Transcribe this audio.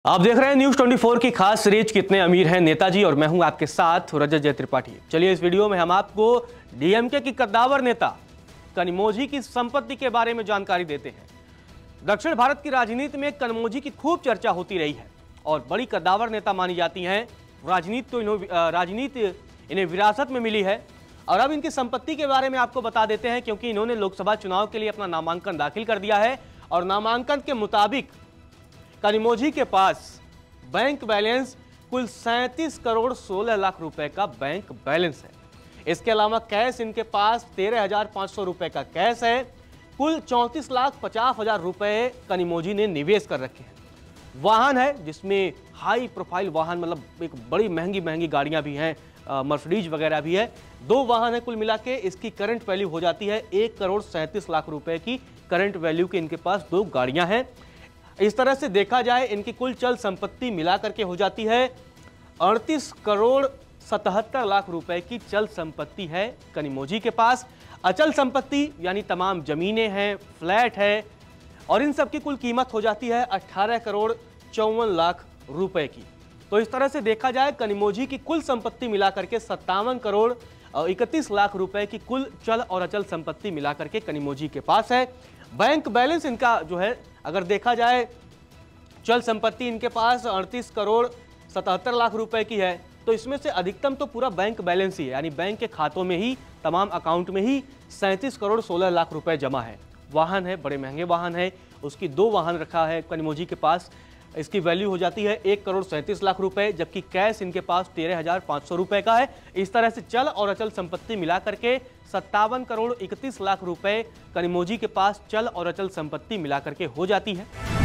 आप देख रहे हैं न्यूज 24 की खास सीरीज कितने अमीर हैं नेताजी, और मैं हूं आपके साथ रजत जय त्रिपाठी। चलिए इस वीडियो में हम आपको डीएमके की कद्दावर नेता कनिमोझी की संपत्ति के बारे में जानकारी देते हैं। दक्षिण भारत की राजनीति में कनिमोझी की खूब चर्चा होती रही है और बड़ी कद्दावर नेता मानी जाती हैं। राजनीति इन्हें विरासत में मिली है और अब इनकी संपत्ति के बारे में आपको बता देते हैं, क्योंकि इन्होंने लोकसभा चुनाव के लिए अपना नामांकन दाखिल कर दिया है और नामांकन के मुताबिक कनिमोझी के पास बैंक बैलेंस कुल 37 करोड़ 16 लाख रुपए का बैंक बैलेंस है। इसके अलावा कैश इनके पास 13,500 रुपए का कैश है। कुल 34,50,000 रुपए कनिमोझी ने निवेश कर रखे हैं। वाहन है जिसमें हाई प्रोफाइल वाहन, मतलब एक बड़ी महंगी गाड़ियां भी हैं, मर्सिडीज वगैरह भी है। 2 वाहन है कुल मिला के। इसकी करंट वैल्यू हो जाती है 1 करोड़ 37 लाख रुपए की करंट वैल्यू के इनके पास 2 गाड़ियां हैं। इस तरह से देखा जाए इनकी कुल चल संपत्ति मिलाकर के हो जाती है 38 करोड़ 77 लाख रुपए की चल संपत्ति है कनिमोझी के पास। अचल संपत्ति यानी तमाम जमीनें हैं, फ्लैट है, और इन सब की कुल कीमत हो जाती है 18 करोड़ 54 लाख रुपए की। तो इस तरह से देखा जाए कनिमोझी की कुल संपत्ति मिलाकर के 57 करोड़ 31 लाख रुपए की कुल चल और अचल संपत्ति मिलाकर के कनिमोझी के पास है। बैंक बैलेंस इनका जो है, अगर देखा जाए चल संपत्ति इनके पास 38 करोड़ 77 लाख रुपए की है, तो इसमें से अधिकतम तो पूरा बैंक बैलेंस ही है, यानी बैंक के खातों में ही, तमाम अकाउंट में ही 37 करोड़ 16 लाख रुपए जमा है। वाहन है, बड़े महंगे वाहन है, उसकी 2 वाहन रखा है कनिमोझी के पास। इसकी वैल्यू हो जाती है 1 करोड़ 37 लाख रुपए, जबकि कैश इनके पास 13,500 रुपए का है। इस तरह से चल और अचल संपत्ति मिलाकर के 57 करोड़ 31 लाख रुपए कनिमोझी के पास चल और अचल संपत्ति मिलाकर के हो जाती है।